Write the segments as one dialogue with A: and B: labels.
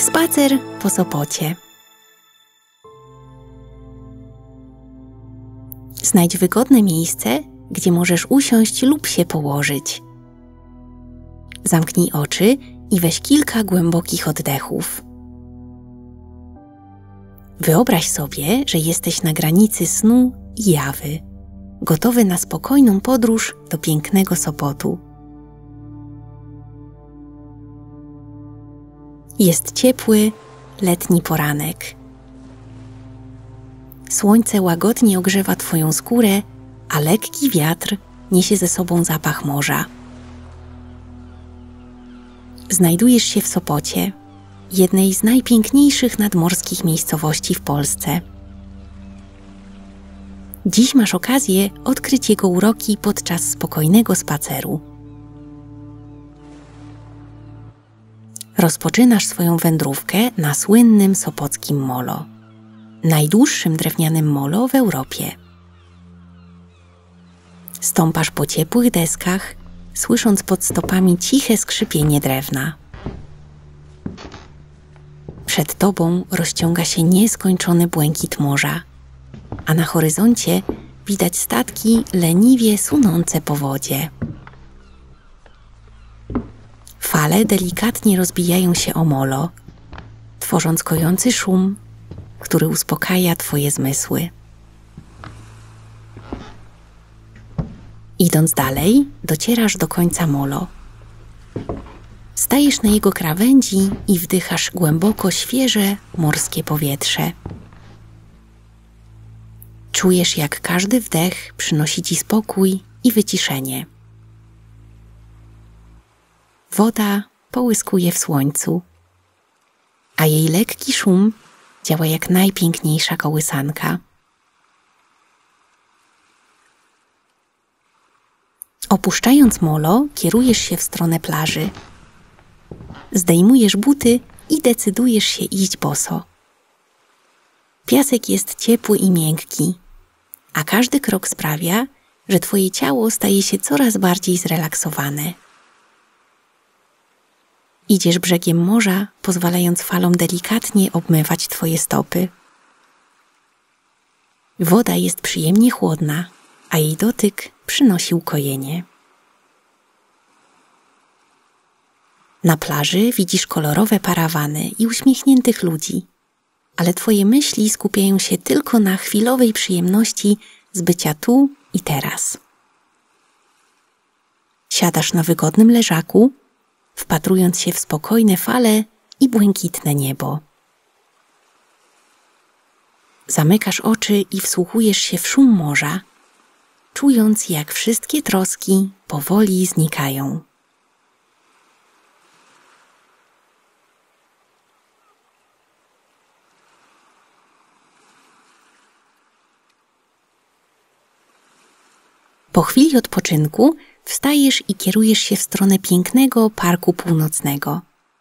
A: Spacer po Sopocie. Znajdź wygodne miejsce, gdzie możesz usiąść lub się położyć. Zamknij oczy i weź kilka głębokich oddechów. Wyobraź sobie, że jesteś na granicy snu i jawy, gotowy na spokojną podróż do pięknego Sopotu. Jest ciepły, letni poranek. Słońce łagodnie ogrzewa Twoją skórę, a lekki wiatr niesie ze sobą zapach morza. Znajdujesz się w Sopocie, jednej z najpiękniejszych nadmorskich miejscowości w Polsce. Dziś masz okazję odkryć jego uroki podczas spokojnego spaceru. Rozpoczynasz swoją wędrówkę na słynnym sopockim molo, najdłuższym drewnianym molo w Europie. Stąpasz po ciepłych deskach, słysząc pod stopami ciche skrzypienie drewna. Przed tobą rozciąga się nieskończony błękit morza, a na horyzoncie widać statki leniwie sunące po wodzie. Fale delikatnie rozbijają się o molo, tworząc kojący szum, który uspokaja Twoje zmysły. Idąc dalej, docierasz do końca molo. Stajesz na jego krawędzi i wdychasz głęboko świeże, morskie powietrze. Czujesz, jak każdy wdech przynosi Ci spokój i wyciszenie. Woda połyskuje w słońcu, a jej lekki szum działa jak najpiękniejsza kołysanka. Opuszczając molo, kierujesz się w stronę plaży. Zdejmujesz buty i decydujesz się iść boso. Piasek jest ciepły i miękki, a każdy krok sprawia, że Twoje ciało staje się coraz bardziej zrelaksowane. Idziesz brzegiem morza, pozwalając falom delikatnie obmywać Twoje stopy. Woda jest przyjemnie chłodna, a jej dotyk przynosi ukojenie. Na plaży widzisz kolorowe parawany i uśmiechniętych ludzi, ale Twoje myśli skupiają się tylko na chwilowej przyjemności z bycia tu i teraz. Siadasz na wygodnym leżaku, wpatrując się w spokojne fale i błękitne niebo. Zamykasz oczy i wsłuchujesz się w szum morza, czując, jak wszystkie troski powoli znikają. Po chwili odpoczynku wstajesz i kierujesz się w stronę pięknego Parku Północnego.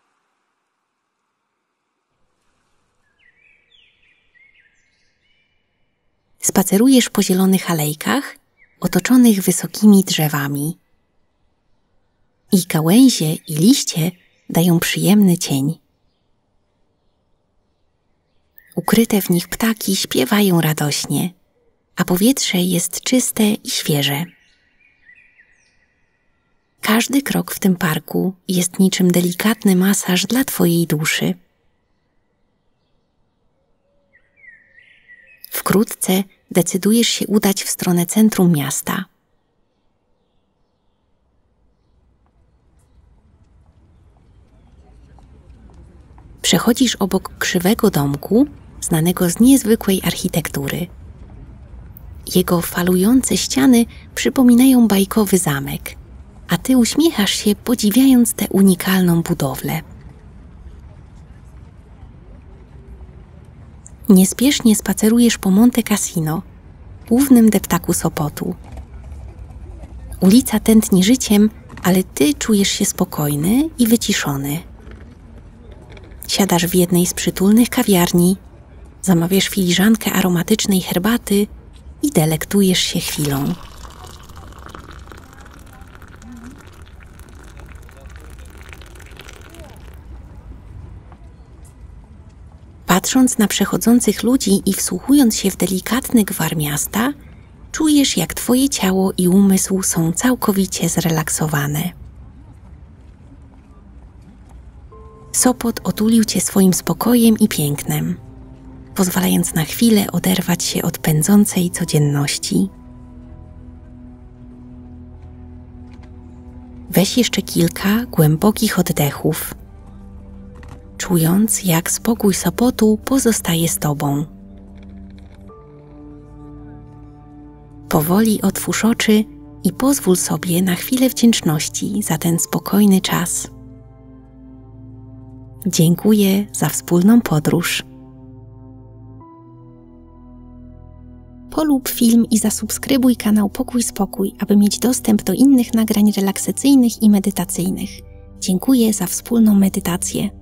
A: Spacerujesz po zielonych alejkach otoczonych wysokimi drzewami. Ich gałęzie i liście dają przyjemny cień. Ukryte w nich ptaki śpiewają radośnie, a powietrze jest czyste i świeże. Każdy krok w tym parku jest niczym delikatny masaż dla Twojej duszy. Wkrótce decydujesz się udać w stronę centrum miasta. Przechodzisz obok krzywego domku, znanego z niezwykłej architektury. Jego falujące ściany przypominają bajkowy zamek, a Ty uśmiechasz się, podziwiając tę unikalną budowlę. Niespiesznie spacerujesz po Monte Cassino, głównym deptaku Sopotu. Ulica tętni życiem, ale Ty czujesz się spokojny i wyciszony. Siadasz w jednej z przytulnych kawiarni, zamawiasz filiżankę aromatycznej herbaty i delektujesz się chwilą. Patrząc na przechodzących ludzi i wsłuchując się w delikatny gwar miasta, czujesz, jak twoje ciało i umysł są całkowicie zrelaksowane. Sopot otulił cię swoim spokojem i pięknem, pozwalając na chwilę oderwać się od pędzącej codzienności. Weź jeszcze kilka głębokich oddechów, czując, jak spokój Sopotu pozostaje z tobą. Powoli otwórz oczy i pozwól sobie na chwilę wdzięczności za ten spokojny czas. Dziękuję za wspólną podróż. Polub film i zasubskrybuj kanał Pokój Spokój, aby mieć dostęp do innych nagrań relaksacyjnych i medytacyjnych. Dziękuję za wspólną medytację.